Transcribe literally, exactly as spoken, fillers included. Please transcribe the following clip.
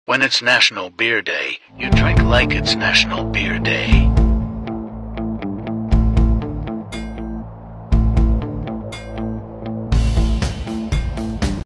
When it's National Beer Day, you drink like it's National Beer Day.